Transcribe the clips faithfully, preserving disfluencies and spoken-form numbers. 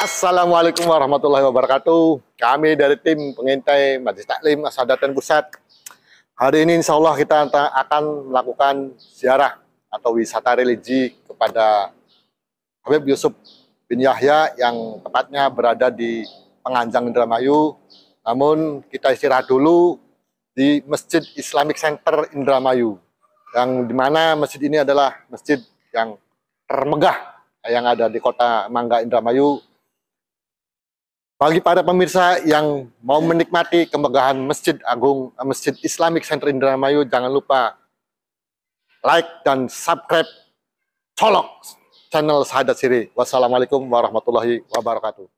Assalamualaikum warahmatullahi wabarakatuh. Kami dari tim pengintai Majelis Taklim As-Sadatain Pusat. Hari ini insya Allah kita akan melakukan ziarah atau wisata religi kepada Habib Yusuf bin Yahya yang tepatnya berada di Penganjang Indramayu. Namun kita istirahat dulu di Masjid Islamic Center Indramayu, yang dimana masjid ini adalah masjid yang termegah yang ada di kota Mangga Indramayu. Bagi para pemirsa yang mau menikmati kemegahan Masjid Agung, Masjid Islamic Center Indramayu, jangan lupa like dan subscribe colok channel Sahadat Siri. Wassalamualaikum warahmatullahi wabarakatuh.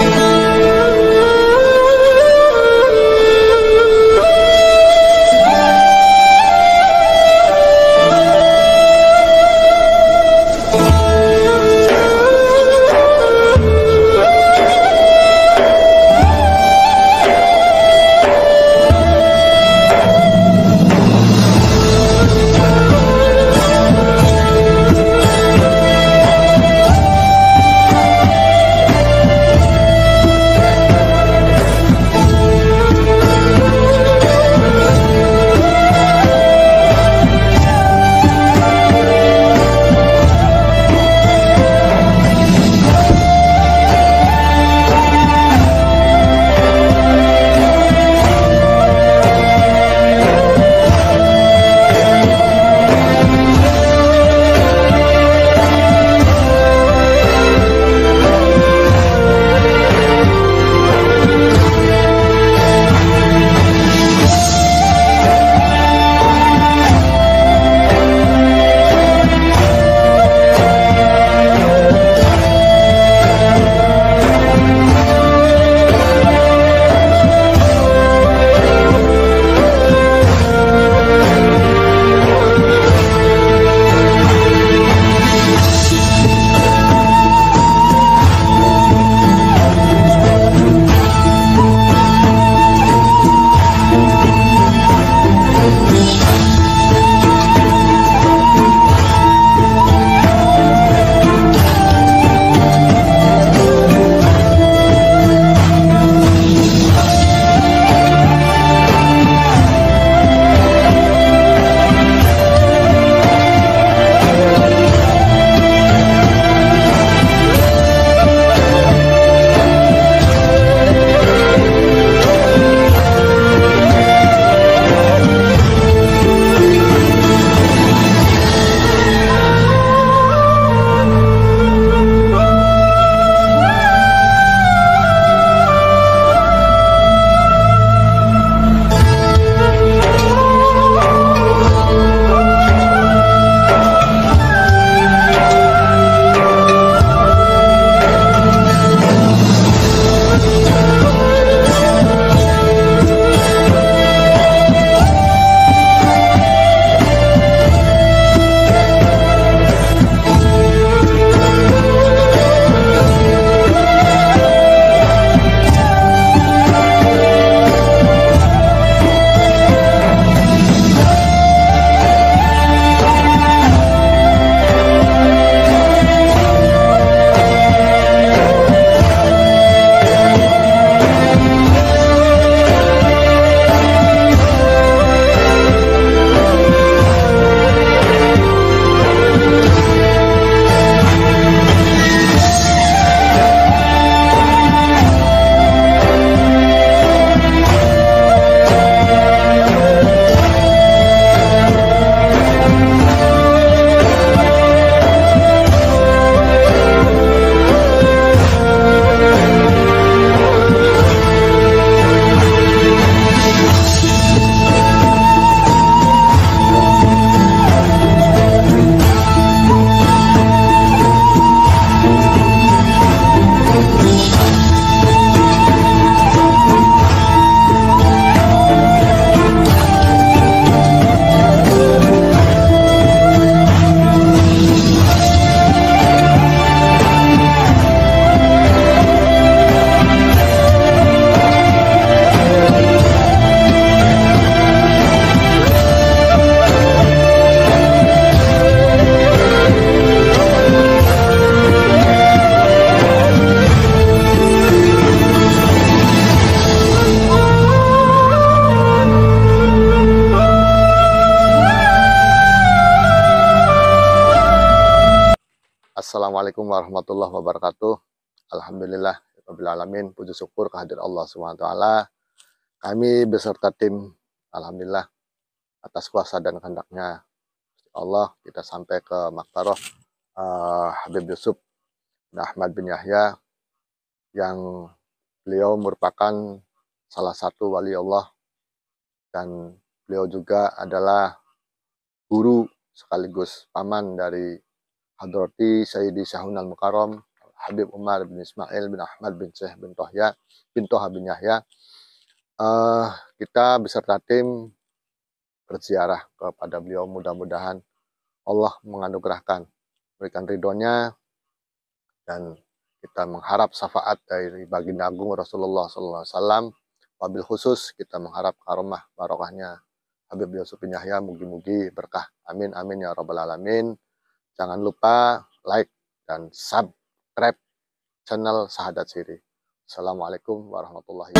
Assalamualaikum warahmatullahi wabarakatuh. Alhamdulillah, rabbil alamin, puji syukur kehadirat Allah subhanahu wa taala. Kami beserta tim, alhamdulillah, atas kuasa dan kehendaknya Allah, kita sampai ke Maktaroh uh, Habib Yusuf bin Ahmad bin Yahya, yang beliau merupakan salah satu wali Allah, dan beliau juga adalah guru sekaligus paman dari Hadrati Sayyidi Syahun Al-Mukarram Habib Umar bin Ismail bin Ahmad bin Syekh bin Tohya bin Toha bin Yahya. Uh, kita beserta tim berziarah kepada beliau, mudah-mudahan Allah menganugerahkan, berikan ridhonya, dan kita mengharap syafaat dari baginda agung Rasulullah sallallahu alaihi wasallam. Wabil khusus kita mengharap karomah barokahnya Habib Yusuf bin Yahya, mugi-mugi berkah. Amin amin ya rabbal alamin. Jangan lupa like dan subscribe channel Sahadat Siri. Assalamualaikum warahmatullahi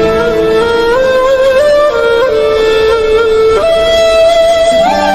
wabarakatuh.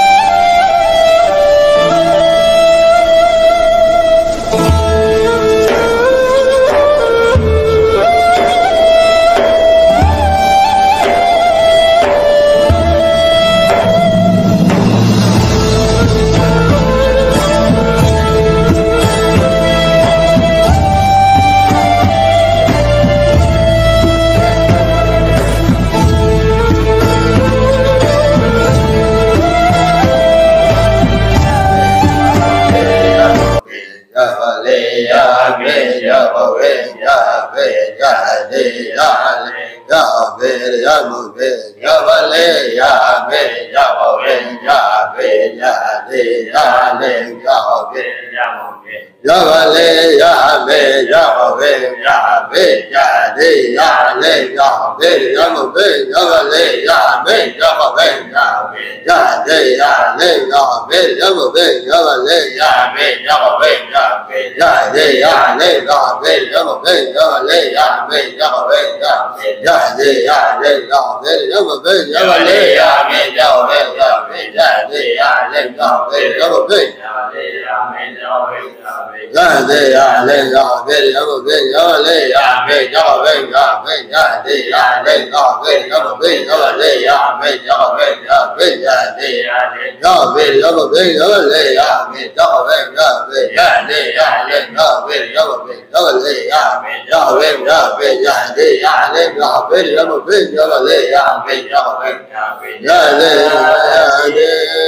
Ya wali ya habib ya habib ya habib ya di ya le ya habib ya mubin ya wali ya habib ya habib ya habib ya di ya le ya habib ya mubin ya wali ya habib ya habib ya habib ya di ya le ya habib ya mubin ya wali ya habib ya habib ya habib ya di ya le ya habib ya mubin ya wali ya habib ya habib ya habib ya di ya le ya habib ya mubin ya wali ya habib ya habib ya Ya de ya le ya be ya be ya le ya be ya be ya be ya de ya le ya be ya be ya le ya be ya be ya be ya de ya le ya be ya be ya le ya be ya be ya be ya de ya le ya be ya be ya le ya be ya be ya be ya de ya le ya be ya be ya le ya be ya be ya be ya le ya de.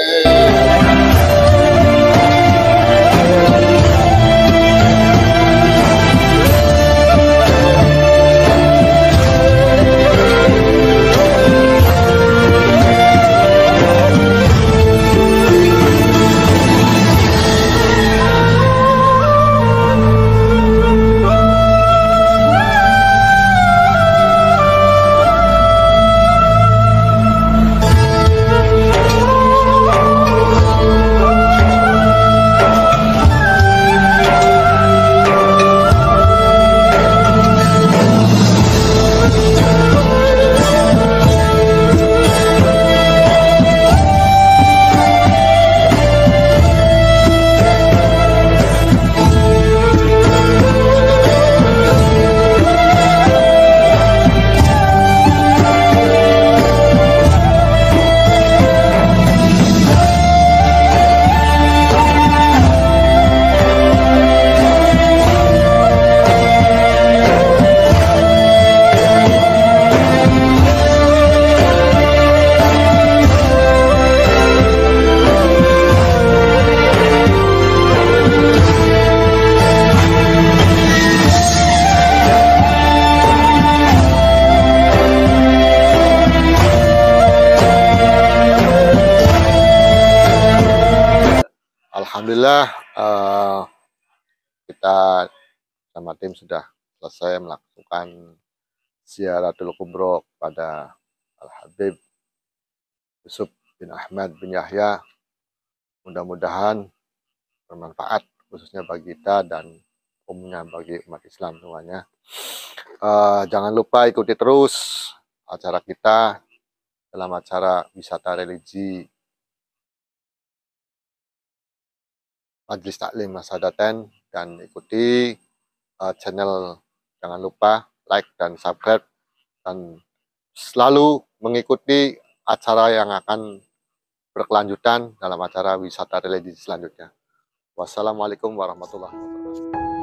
Alhamdulillah, uh, kita sama tim sudah selesai melakukan ziaratul kubro pada Al-Habib Yusuf bin Ahmad bin Yahya. Mudah-mudahan bermanfaat, khususnya bagi kita dan umumnya bagi umat Islam semuanya. Uh, jangan lupa ikuti terus acara kita dalam acara wisata religi Majelis Taklim Masadaten dan ikuti uh, channel, jangan lupa like dan subscribe dan selalu mengikuti acara yang akan berkelanjutan dalam acara wisata religi selanjutnya. Wassalamualaikum warahmatullahi wabarakatuh.